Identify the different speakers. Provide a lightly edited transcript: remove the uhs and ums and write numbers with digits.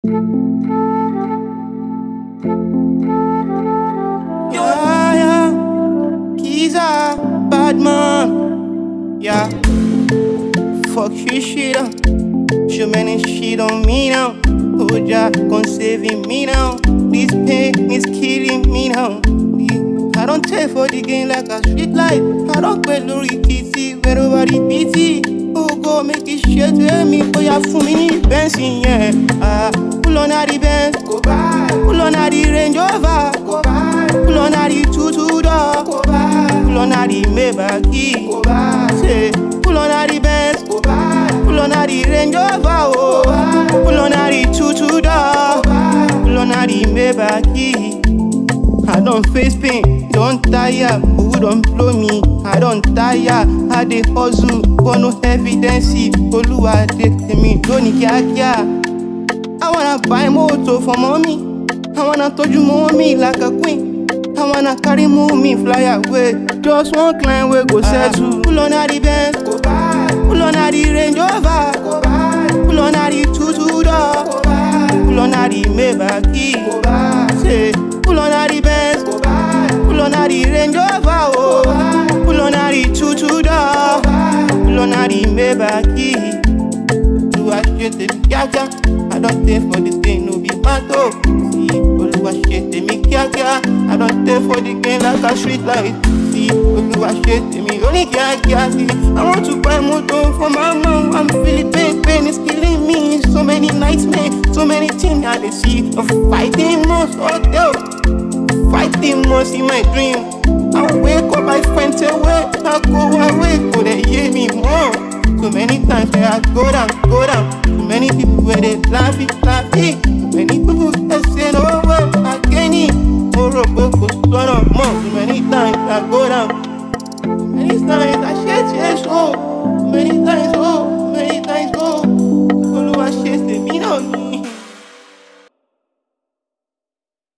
Speaker 1: Yeah, yeah. Kizzer, bad man. Yeah. Fuck your shit up. So many shit on me now. Oh, Jah, come saving me now. This pain is killing me now. I don't take for the game like a street light. I don't pay Lori TT where nobody pity. Oh, go make this shit to me. Oh, yeah, for me, Benson, yeah. Pull on the Benz, Kobad. Pull on the Range Rover, Kobad. Pull on the two-door, Kobad. Pull on the Maybach, Kobad. Say, pull on the Benz, Kobad. Pull on the Range Rover, oh. Pull on the two-door, pull on the Maybach. I don't face pain, don't tire. Who don't blow me? I don't tire. I dey hustle, but no evidence. Oluwa take me, don't care. I wanna buy motor for mommy. I wanna touch mommy like a queen. I wanna carry mommy fly away. Just one client we go settle. Pull on the Benz, pull on the Range Rover, pull on the two-door, pull on the Maybach. Say, pull on the Benz, pull on the Range Rover, oh. Pull on the two-door, pull on the Maybach. Do I shit me kya? I don't take for this game, no be matter. See, do I shit me kya? I don't take for the game like a street light. See, do I shit me only kya? See, I want to buy motor for my mom. I'm feeling pain is killing me. So many nightmares, so many things I dey see. I'm fighting most hotel. Fighting most in my dream. I wake up, I find a way. I go away, go they hear me more. So many times where I go down. So many people where they laugh it.